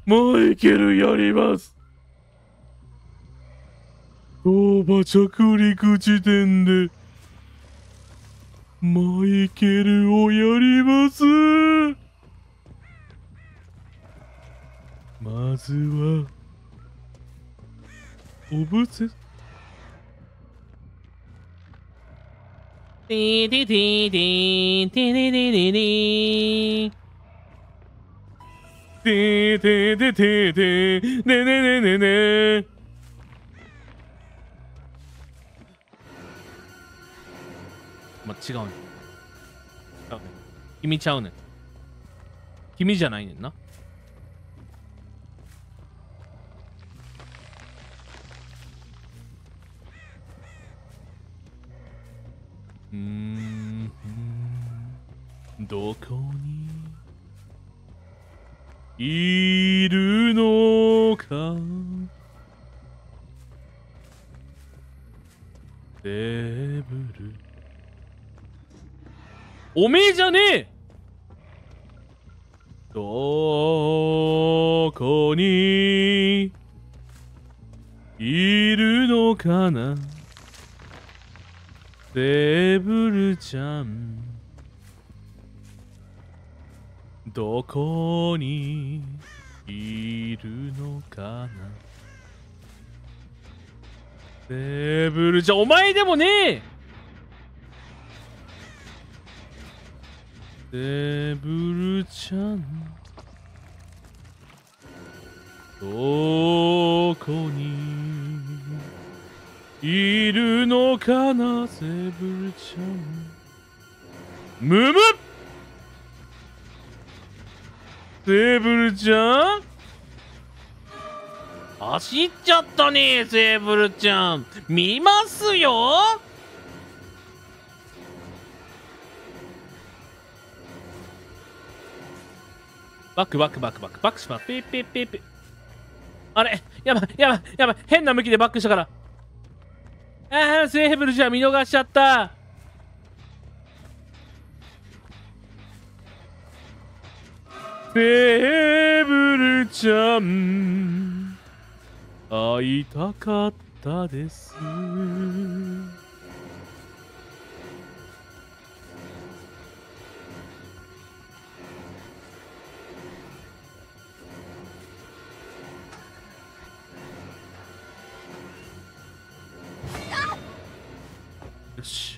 マイケルやります。相場着陸地点でマイケルをやります。まずはオブセスティティティティティティティティティてーてーてーてーてーねねねねね。ま、違うねん。君ちゃうねん。君じゃないねんな。どこにいるのか。テーブル。おめえじゃねえ。どこにいるのかな。テーブルちゃん。どこにいるのかな。テーブルちゃん、お前でもねえ。テーブルちゃん。どこにいるのかな、テーブルちゃん。むむっ。テーブルちゃん走っちゃったね、テーブルちゃん。見ますよ。バックバックバックバックバックします。ピッピッピッピッ。あれ、やばいやばいやばい。変な向きでバックしたから。ああ、セーブルじゃ見逃しちゃった。テーブルちゃん、会いたかったです。よし。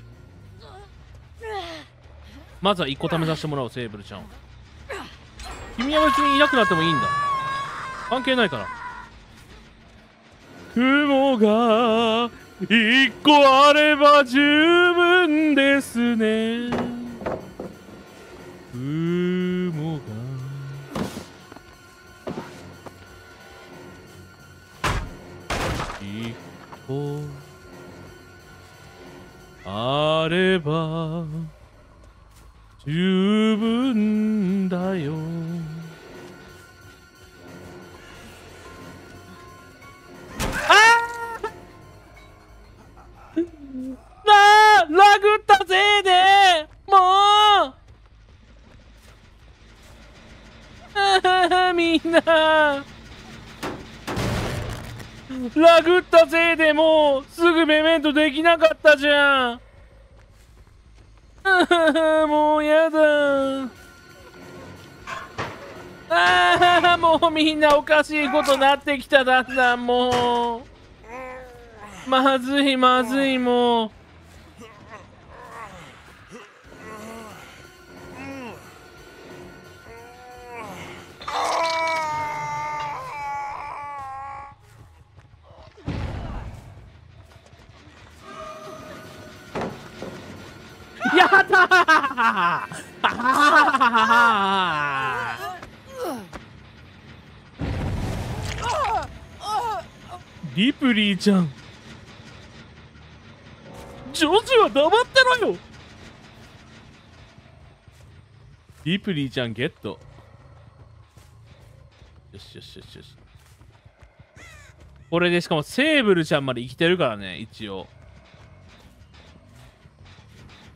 まずは1個試させてもらおう、セーブルちゃんを。君は別にいなくなってもいいんだ。関係ないから。雲が1個あれば十分ですね。雲が1個あれば十分だよ。ラグったせいでもうみんなラグったせいでもうすぐメメントできなかったじゃん。もうやだ。もうみんなおかしいことなってきた。だんだんもうまずいまずい。もうやったー。リプリーちゃん、ジョジは黙ってろよ。リプリーちゃんゲット。よしよしよしよし。これでしかもセーブルちゃんまで生きてるからね、一応。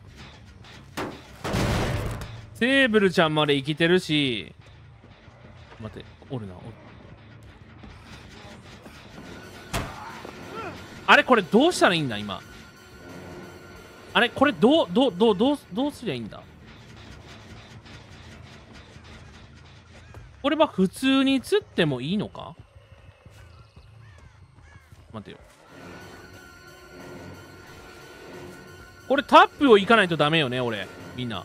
セーブルちゃんまで生きてるし、 待って、おるな、おる。あれこれどうしたらいいんだ今。あれこれどうすりゃいいんだ。これは普通に釣ってもいいのか。待てよ。これタップを行かないとダメよね、俺。みんな。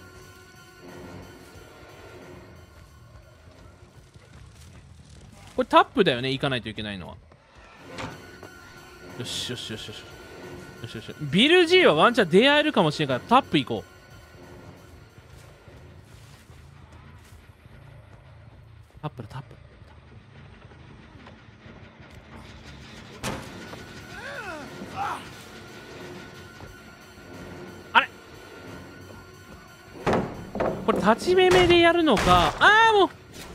これタップだよね、行かないといけないのは。よしよしよしよし。よしよし。ビル G はワンチャン出会えるかもしれんから、タップ行こう。タップだ、タップ。あれこれ立ち目目でやるのか。ああもう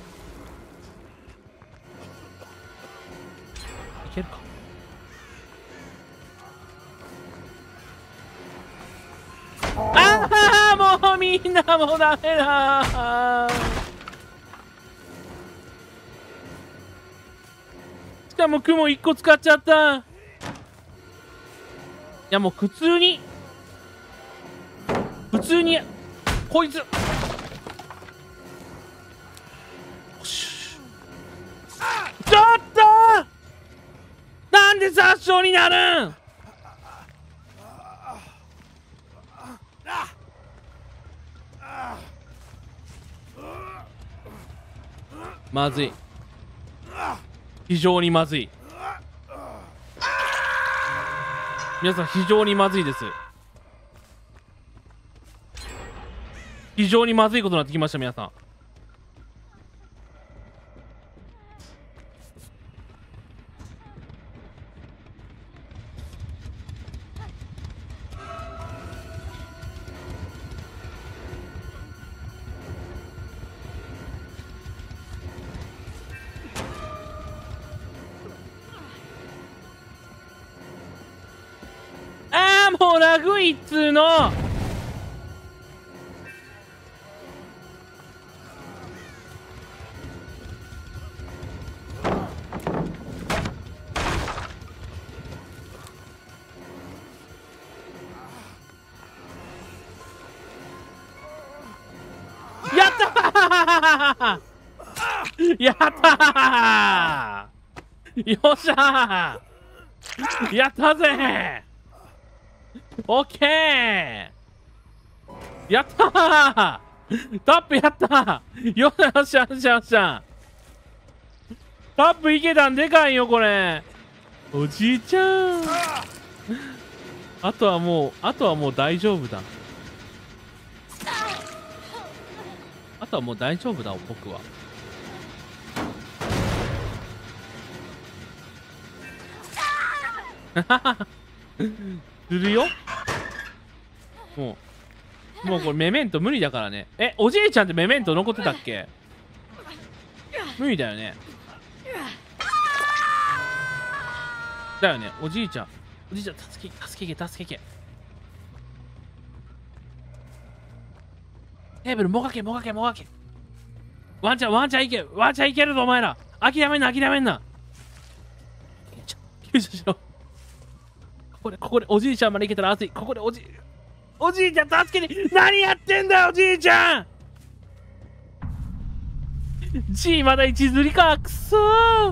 いけるか。ああもうみんなもうダメだ。しかも雲1個使っちゃった。いやもう普通にこいつちょっとなんで殺傷になるん。まずい、非常にまずい。皆さん非常にまずいです。非常にまずいことになってきました。皆さんもうラグいっつーの。やったーやったーよっしゃーやったぜ。オッケーやったータップやったーよっしゃよっしゃよっしゃ。タップいけたんでかいよこれ。おじいちゃんあとはもう大丈夫だ。あとはもう大丈夫だ僕は。するよ。もうこれメメント無理だからね。おじいちゃんってメメント残ってたっけ。無理だよね。だよね。おじいちゃん助けけ。テーブルもがけ。ワンちゃんいけるぞお前ら。諦めんな。救助しろ。ここでおじいちゃんまで行けたら熱い。ここでおじいちゃん助けて。何やってんだよおじいちゃん。 G まだ1釣りか。くそー。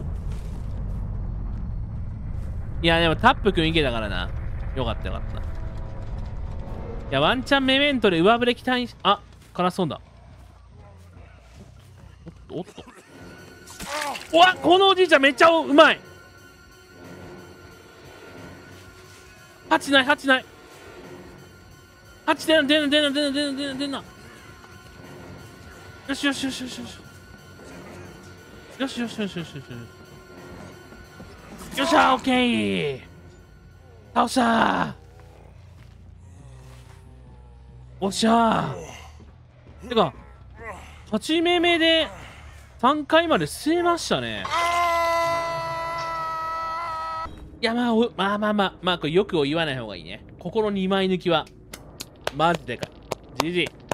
いやでもタップくんいけたからな。よかった。いやワンチャンメメントで上振れ期待し。あ悲しそうだ。おっとうわこのおじいちゃんめっちゃうまい。8ない8出んな。よしよし。よっしゃオッケー倒したおっしゃー。てか勝ち目目で3回まで進めましたね。いやまあこれよくを言わない方がいいね。ここの2枚抜きはマジでかい。GG。